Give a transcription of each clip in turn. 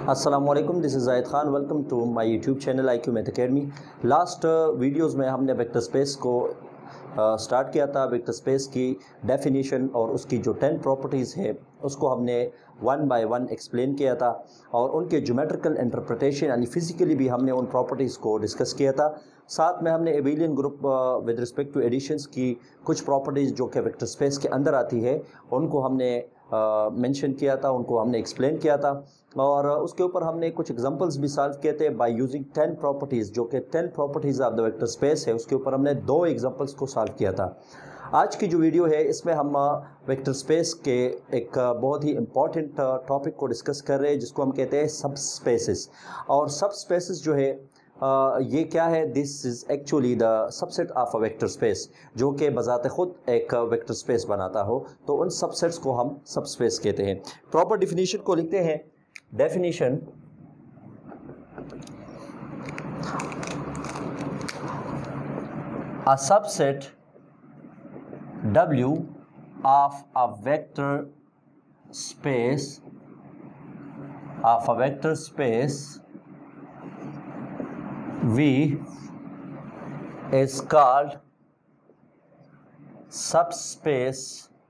अस्सलामुअलैकुम, this is Zahid Khan. Welcome to my YouTube channel IQ math academy. Last videos में हमने vector space को start किया था। वेक्टर स्पेस की डेफिनेशन और उसकी जो 10 प्रॉपर्टीज़ है उसको हमने वन बाय वन एक्सप्लेन किया था और उनके ज्योमेट्रिकल इंटरप्रिटेशन यानी फिज़िकली भी हमने उन प्रॉपर्टीज़ को डिस्कस किया था। साथ में हमने abelian group with respect to additions की कुछ प्रॉपर्टीज़ जो कि वेक्टर स्पेस के अंदर आती है उनको हमने मेंशन किया था, उनको हमने एक्सप्लेन किया था और उसके ऊपर हमने कुछ एग्जांपल्स भी सॉल्व किए थे बाय यूजिंग 10 प्रॉपर्टीज़, जो कि 10 properties of the vector space है। उसके ऊपर हमने 2 एग्जांपल्स को सॉल्व किया था। आज की जो वीडियो है इसमें हम वेक्टर स्पेस के एक बहुत ही इम्पॉर्टेंट टॉपिक को डिस्कस कर रहे हैं जिसको हम कहते हैं सब स्पेसेस। और सब स्पेसेस जो है ये क्या है? This is actually the subset of a vector space, जो कि बजाते खुद एक वेक्टर स्पेस बनाता हो, तो उन सबसेट्स को हम सब स्पेस कहते हैं। प्रॉपर डिफिनीशन को लिखते हैं। Definition a subset W of a vector space V is called subspace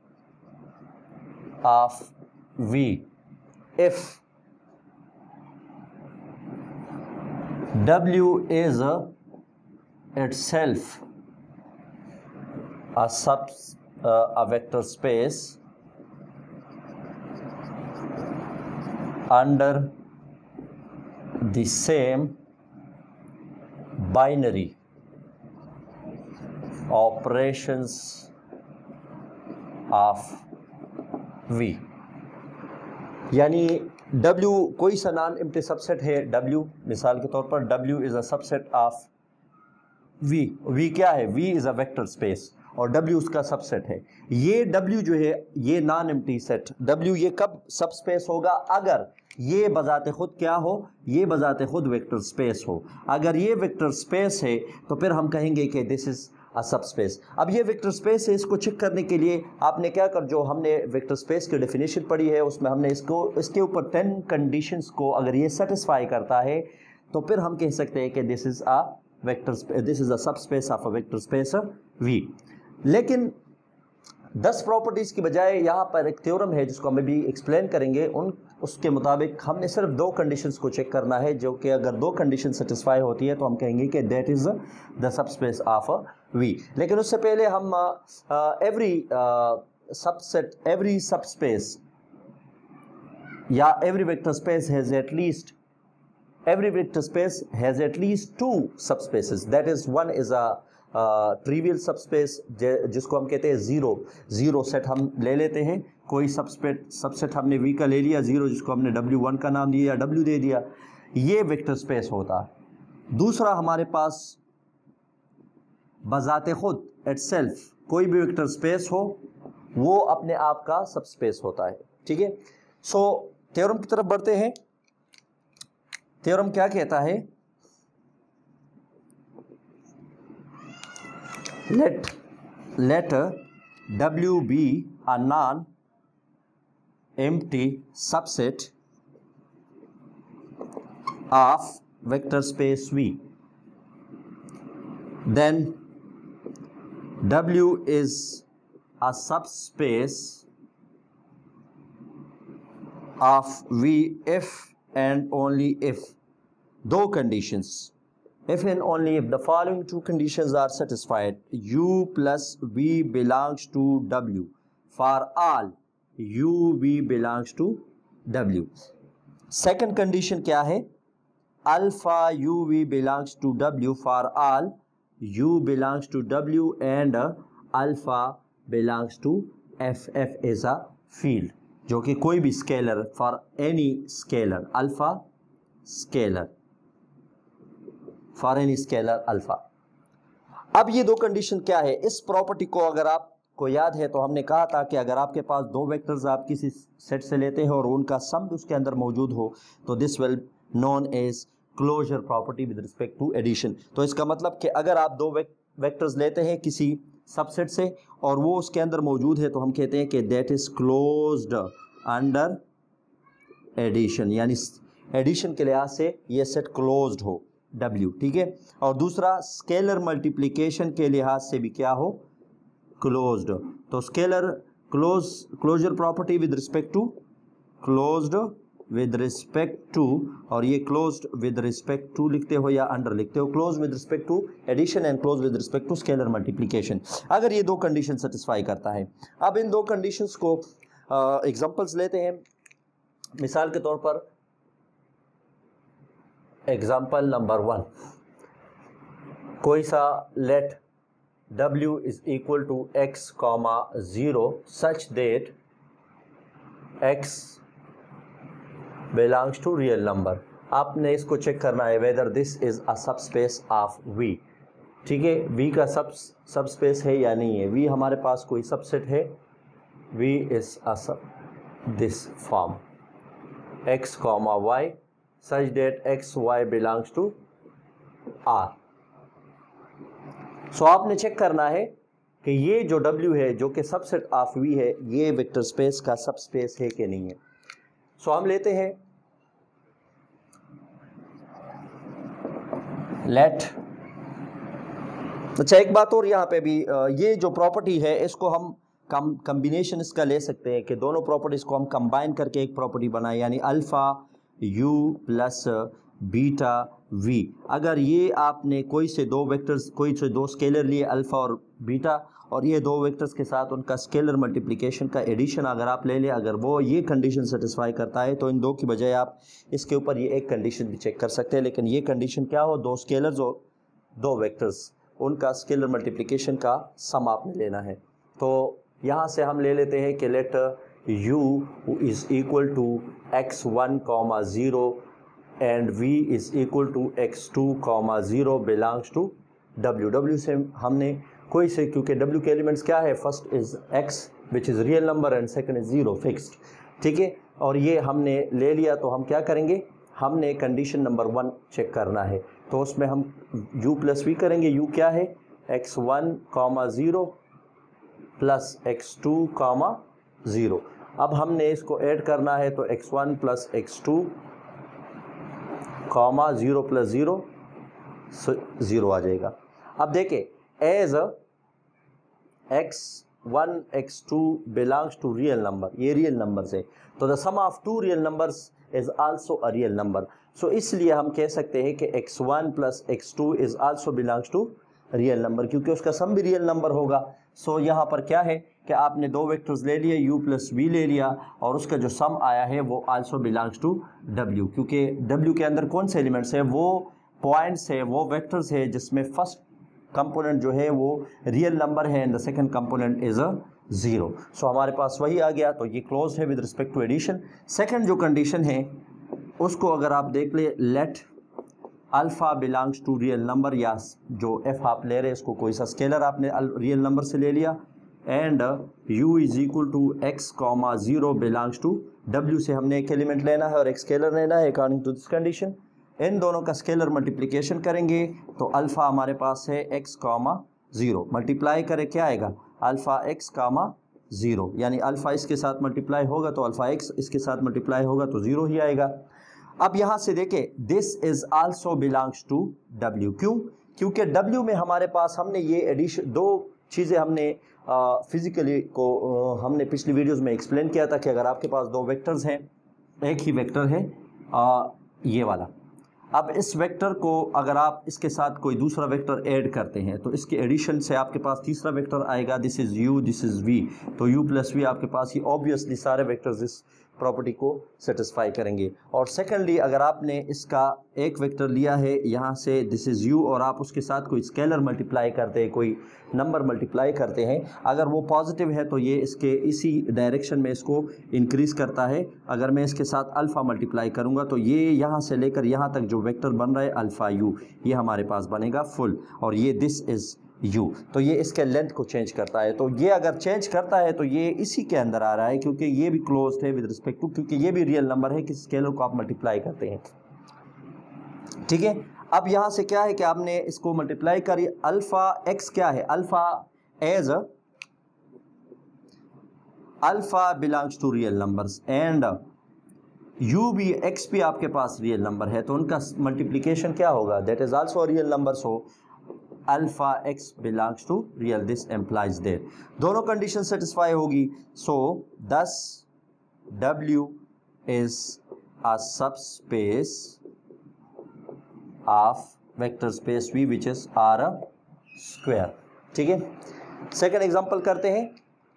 of V if W is itself a vector space under the same binary operations of V। यानी W कोई सा non empty subset है। W मिसाल के तौर पर W is a subset of V। V क्या है? V is a vector space और W उसका सबसेट है। ये W जो है ये नॉन एम्प्टी सेट W ये कब सब स्पेस होगा? अगर ये बजाते खुद क्या हो? ये बजाते खुद वेक्टर स्पेस हो। अगर ये वेक्टर स्पेस है तो फिर हम कहेंगे कि दिस इज़ अ सब स्पेस। अब ये वेक्टर स्पेस है, इसको चेक करने के लिए आपने क्या कर, जो हमने वेक्टर स्पेस की डेफिनेशन पढ़ी है उसमें हमने इसके ऊपर 10 कंडीशंस को अगर ये सेटिस्फाई करता है तो फिर हम कह सकते हैं कि this is a vector space, this is a subspace of a vector space V। लेकिन 10 प्रॉपर्टीज़ की बजाय यहाँ पर एक थ्योरम है जिसको हम भी एक्सप्लेन करेंगे। उसके मुताबिक हमने सिर्फ 2 कंडीशंस को चेक करना है, जो कि अगर 2 कंडीशन सेटिस्फाई होती है तो हम कहेंगे कि that is the subspace of V। लेकिन उससे पहले हम एवरी सब स्पेस या every vector space has at least 2 subspaces. That is one is a trivial subspace जिसको हम कहते हैं ज़ीरो सेट हम ले लेते हैं। कोई सबसेट हमने V का ले लिया, ज़ीरो जिसको हमने W1 का नाम दिया, W दे दिया, ये वेक्टर स्पेस होता है। दूसरा हमारे पास बजाते खुद इटसेल्फ कोई भी वेक्टर स्पेस हो वो अपने आप का सबस्पेस होता है। ठीक है, सो थ्योरम की तरफ बढ़ते हैं। थ्योरम क्या कहता है? let W be a non-empty subset of vector space V, then W is a subspace of V if and only if 2 conditions, if and only if the following 2 conditions are satisfied: U plus V belongs to W for all U V belongs to W। Second condition क्या है? Alpha U V belongs to W for all U belongs to W and alpha belongs to F। F is a field, जो कि कोई भी scalar, for any scalar alpha scalar, for any scalar alpha. अब ये 2 condition क्या है? इस property को अगर आपको याद है तो हमने कहा था कि अगर आपके पास 2 वेक्टर्स आप किसी सेट से लेते हैं और उनका सम उसके अंदर मौजूद हो तो this will known as closure property with respect to addition. तो इसका मतलब कि अगर आप 2 वेक्टर्स लेते हैं किसी सबसेट से और वो उसके अंदर मौजूद है तो हम कहते हैं कि that is closed under addition, यानी एडिशन के लिहाज से ये सेट क्लोज्ड हो W, ठीक है। और दूसरा स्केलर मल्टीप्लिकेशन के लिहाज से भी क्या हो, क्लोज्ड। तो scalar closure property with respect to closed with respect to, और ये क्लोज्ड विद रिस्पेक्ट टू लिखते हो या अंडर लिखते हो, close with respect to addition and close with respect to scalar multiplication, अगर ये दो कंडीशन सेटिस्फाई करता है। अब इन दो कंडीशंस को एग्जांपल्स लेते हैं। मिसाल के तौर पर एग्जांपल नंबर 1, कोई सा let W is equal to x, 0 such that x belongs to real number। आपने इसको चेक करना है whether this is a subspace of V, ठीक है। V का सबस्पेस है या नहीं है। V हमारे पास कोई सबसेट है, V is a this form x, y such that x, y belongs to R। सो आपने चेक करना है कि ये जो W है जो कि सबसेट ऑफ V है, ये वेक्टर स्पेस का सबस्पेस है कि नहीं है। सो हम लेते हैं लेट। अच्छा, एक बात और यहाँ पे भी, ये जो प्रॉपर्टी है इसको हम कॉम्बिनेशन इसका ले सकते हैं कि दोनों प्रॉपर्टीज को हम कंबाइन करके एक प्रॉपर्टी बनाए, यानी alpha U plus beta V। अगर ये आपने कोई से दो वेक्टर्स, कोई से दो स्केलर लिए अल्फा और बीटा, और ये दो वेक्टर्स के साथ उनका स्केलर मल्टीप्लिकेशन का एडिशन अगर आप ले लें, अगर वो ये कंडीशन सेटिस्फाई करता है तो इन दो की बजाय आप इसके ऊपर ये एक कंडीशन भी चेक कर सकते हैं। लेकिन ये कंडीशन क्या हो, दो स्केलर्स और दो वेक्टर्स, उनका स्केलर मल्टीप्लिकेशन का सम आपने लेना है। तो यहाँ से हम ले लेते हैं कि let U is equal to x1, 0 and V is equal to x2, 0 belongs to W। W से हमने कोई से, क्योंकि W के एलिमेंट्स क्या है, first is x which is real number and second is 0 fixed, ठीक है। और ये हमने ले लिया तो हम क्या करेंगे, हमने कंडीशन नंबर 1 चेक करना है। तो उसमें हम U प्लस V करेंगे। U क्या है, x1, 0 प्लस x2, 0। अब हमने इसको ऐड करना है तो x1 प्लस x2, 0 प्लस 0 0 आ जाएगा। अब देखें, as x1 x2 belongs to real number, ये रियल नंबर्स है, तो the sum of two real numbers is also a real number. So इसलिए हम कह सकते हैं कि x1 plus x2 is also belongs to real number, क्योंकि उसका सम भी रियल नंबर होगा। सो यहाँ पर क्या है कि आपने दो वेक्टर्स ले लिए, U प्लस V ले लिया, और उसका जो सम आया है वो आल्सो बिलोंग्स टू W, क्योंकि W के अंदर कौन से एलिमेंट्स है, वो पॉइंट्स है, वो वेक्टर्स है जिसमें फर्स्ट कंपोनेंट जो है वो रियल नंबर है and the second component is a 0। So हमारे पास वही आ गया, तो ये क्लोज है with respect to addition. Second जो कंडीशन है उसको अगर आप देख ले, let alpha belongs to real number, या जो f आप ले रहे हैं इसको कोई सा स्केलर आपने रियल नंबर से ले लिया, and U is equal to x, 0 belongs to W से हमने एक एलिमेंट लेना है और एक स्केलर लेना है अकॉर्डिंग टू दिस कंडीशन। इन दोनों का स्केलर मल्टीप्लिकेशन करेंगे तो अल्फ़ा हमारे पास है x, 0 मल्टीप्लाई करे क्या आएगा, अल्फ़ा x, 0, यानी अल्फ़ा इसके साथ मल्टीप्लाई होगा तो अल्फ़ा x इसके साथ मल्टीप्लाई होगा तो 0 ही आएगा। अब यहाँ से देखें, this is also belongs to W। क्यों, क्योंकि W में हमारे पास हमने ये एडिशन, दो चीज़ें हमने फिजिकली को हमने पिछली वीडियोस में एक्सप्लेन किया था कि अगर आपके पास दो वेक्टर्स हैं, एक ही वेक्टर है ये वाला, अब इस वेक्टर को अगर आप इसके साथ कोई दूसरा वेक्टर ऐड करते हैं तो इसके एडिशन से आपके पास तीसरा वेक्टर आएगा, this is U, this is V। तो U प्लस V आपके पास ही ऑब्वियसली सारे वेक्टर्स इस प्रॉपर्टी को सेटिस्फाई करेंगे। और सेकेंडली, अगर आपने इसका एक वेक्टर लिया है यहाँ से, दिस इज़ U, और आप उसके साथ कोई स्केलर मल्टीप्लाई करते हैं, कोई नंबर मल्टीप्लाई करते हैं, अगर वो पॉजिटिव है तो ये इसके इसी डायरेक्शन में इसको इंक्रीज़ करता है। अगर मैं इसके साथ अल्फ़ा मल्टीप्लाई करूँगा तो ये यहाँ से लेकर यहाँ तक जो वेक्टर बन रहा है अल्फ़ा U, ये हमारे पास बनेगा फुल, और ये दिस इज़ U, तो ये इसके लेंथ को चेंज करता है। तो ये अगर चेंज करता है तो ये इसी के अंदर आ रहा है, क्योंकि ये भी क्लोज्ड है विद रिस्पेक्ट टू, क्योंकि ये भी रियल नंबर है कि स्केलर को आप मल्टीप्लाई करते हैं, ठीक है। अब यहाँ से क्या है कि आपने इसको मल्टीप्लाई करी, अल्फ़ा x क्या है, alpha as alpha belongs to real numbers and u भी x भी आपके पास रियल नंबर है तो उनका मल्टीप्लिकेशन क्या होगा, that is also real number, so alpha x belongs to real, this implies that दोनों कंडीशन सेटिस्फाई होगी, so thus w is a subspace of vector space V which is R square. ठीक है, second example करते हैं,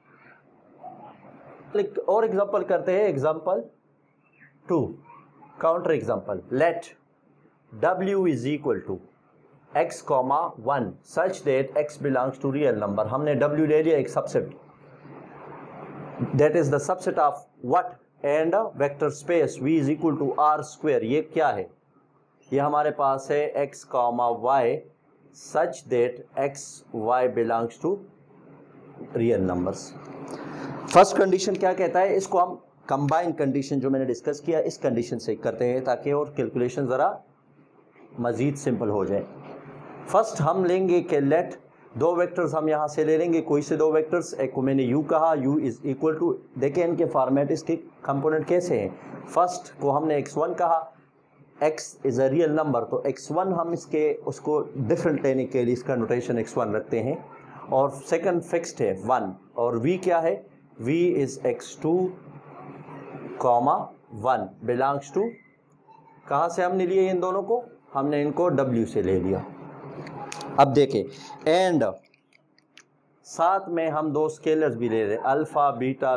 एक और example करते हैं, example 2, counter example, let W is equal to x, 1 such that x belongs to real number. हमने W ले लिया एक subset, that is the subset of what, and vector space V is equal to R square. ये क्या है, ये हमारे पास है x, y such that x, y belongs to real numbers. First condition क्या कहता है, इसको हम कंबाइन कंडीशन जो मैंने डिस्कस किया इस कंडीशन से करते हैं ताकि और कैलकुलेशन ज़रा मज़ीद सिंपल हो जाए। फर्स्ट हम लेंगे कि लेट, दो वेक्टर्स हम यहाँ से ले लेंगे, कोई से दो वेक्टर्स, एक को मैंने u कहा, u इज़ इक्वल टू, देखें इनके फॉर्मेट, इसके कंपोनेंट कैसे हैं। फर्स्ट को हमने x1 कहा, x is a real number, तो x1 हम इसके उसको डिफरेंट लेने के लिए इसका नोटेशन x1 रखते हैं, और सेकंड फिक्स्ड है 1, और v क्या है, v is x2 1 belongs to, कहाँ से हमने लिए इन दोनों को, हमने इनको w से ले लिया। अब देखें, एंड साथ में हम दो स्केलर्स भी ले रहे हैं, alpha beta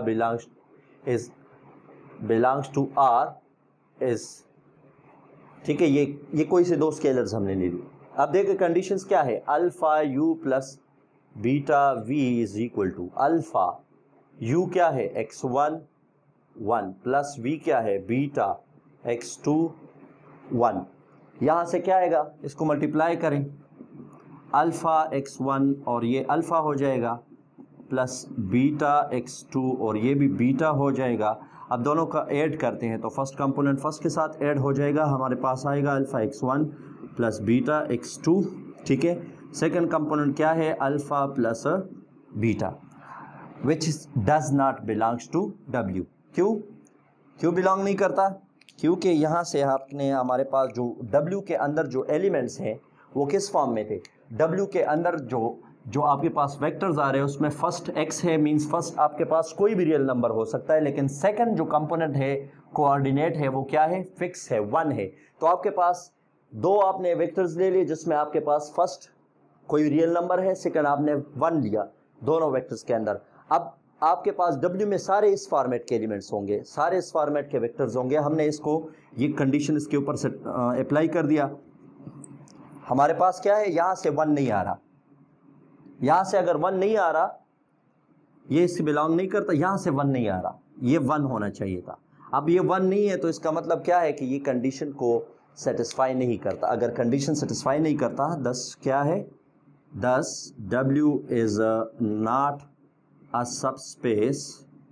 belongs to r is, ठीक है, ये कोई से दो स्केलर्स हमने ले लिए। अब देखिए कंडीशंस क्या है, alpha u plus beta v is equal to, alpha u क्या है x1 1 प्लस v क्या है बीटा x2 1। यहाँ से क्या आएगा, इसको मल्टीप्लाई करें, अल्फा x1 और ये अल्फा हो जाएगा प्लस बीटा x2 और ये भी बीटा हो जाएगा। अब दोनों का ऐड करते हैं तो फर्स्ट कंपोनेंट फर्स्ट के साथ ऐड हो जाएगा, हमारे पास आएगा alpha x1 plus beta x2। ठीक है, सेकंड कंपोनेंट क्या है, alpha plus beta, which does not belongs to w। क्यों बिलोंग नहीं करता, क्योंकि यहाँ से आपने हमारे पास जो w के अंदर जो एलिमेंट्स हैं वो किस फॉर्म में थे, w के अंदर जो आपके पास वेक्टर्स आ रहे हैं उसमें फर्स्ट x है, मींस फर्स्ट आपके पास कोई भी रियल नंबर हो सकता है, लेकिन सेकंड जो कंपोनेंट है, कोऑर्डिनेट है, वो क्या है, फिक्स है, 1 है। तो आपके पास दो आपने वेक्टर्स ले लिए जिसमें आपके पास फर्स्ट कोई रियल नंबर है, सेकंड आपने 1 लिया दोनों वेक्टर्स के अंदर। अब आपके पास w में सारे इस फॉर्मेट के एलिमेंट्स होंगे, सारे इस फॉर्मेट के वेक्टर्स होंगे। हमने इसको ये कंडीशन इसके ऊपर से अप्लाई कर दिया, हमारे पास क्या है, यहाँ से 1 नहीं आ रहा, यहाँ से अगर 1 नहीं आ रहा, ये इससे बिलोंग नहीं करता, यहाँ से 1 नहीं आ रहा, ये 1 होना चाहिए था। अब ये 1 नहीं है तो इसका मतलब क्या है कि ये कंडीशन को सेटिस्फाई नहीं करता। अगर कंडीशन सेटिस्फाई नहीं करता, दस क्या है, this w is not a subspace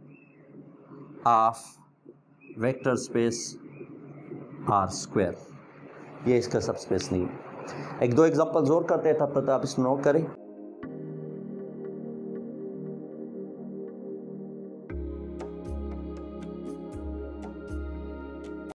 of vector space R square, ये इसका सबस्पेस नहीं है। एक दो एग्जांपल्स और करते हैं, तब तक आप इसको नोट करें।